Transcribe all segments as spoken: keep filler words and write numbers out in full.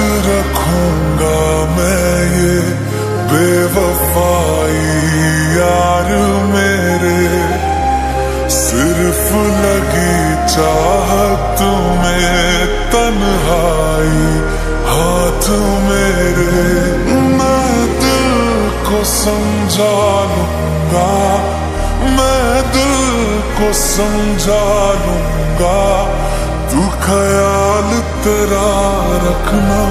रखूंगा मैं ये बेवफाई यार मेरे, सिर्फ लगी चाहत में तन्हाई हाथ मेरे। मैं दिल को समझा लूंगा, मैं दिल को समझा लूंगा, तू ख्याल तेरा रखना।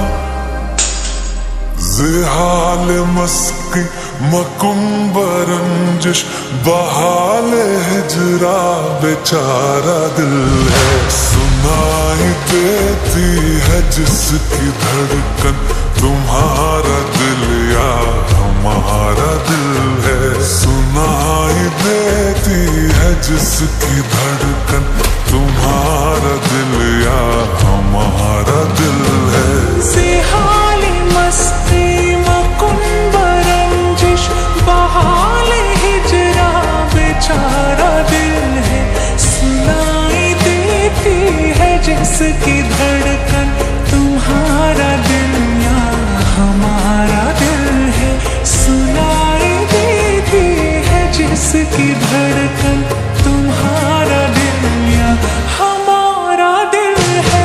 ज़ेहाल मस्की मकुम्बरंजिश बहाल हिजरा बेचारा दिल है, सुनाई देती है जिसकी धड़कन तुम्हारा दिल या हमारा दिल है। सुनाई देती है जिसकी धड़कन तुम्हारा दिल या हमारा दिल है। ज़ेहाल मस्ती मकुम्बरंजिश बहाल हिजरा बेचारा दिल है, सुनाई देती है जिसकी धड़कन तुम्हारा दिल या हमारा दिल है। सुनाई देती है जिसकी धड़कन तुम्हारा दिल या हमारा दिल है।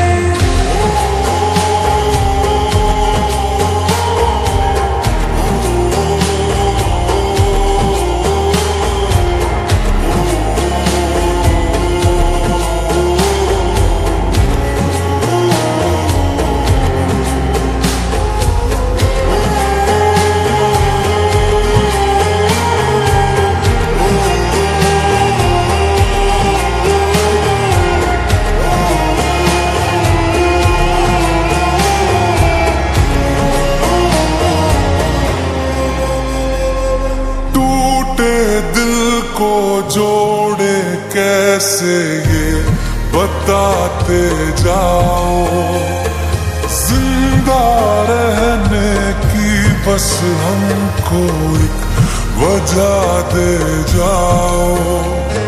को जोड़े कैसे ये बताते जाओ, जिंदा रहने की बस हमको एक वजह दे जाओ।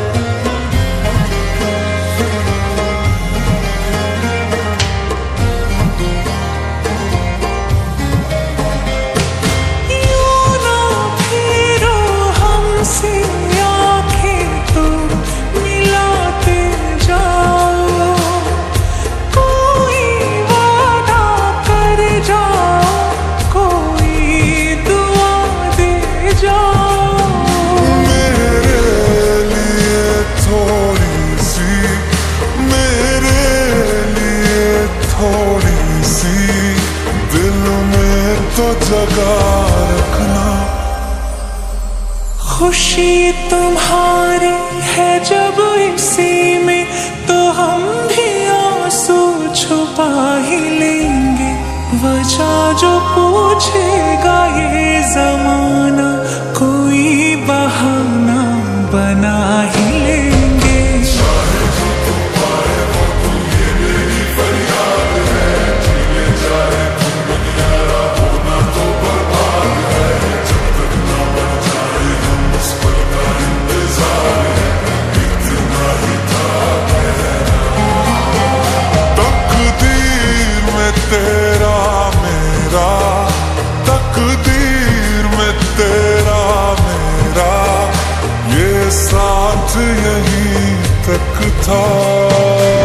तो जगा रखना। खुशी तुम्हारी है जब इसी में, तो हम भी आंसू छुपा ही लेंगे। वजह जो पूछेगा ये जमाना, कोई बहाना बना ही लेंगे। तेरा मेरा तकदीर में तेरा मेरा ये साथ यहीं तक था।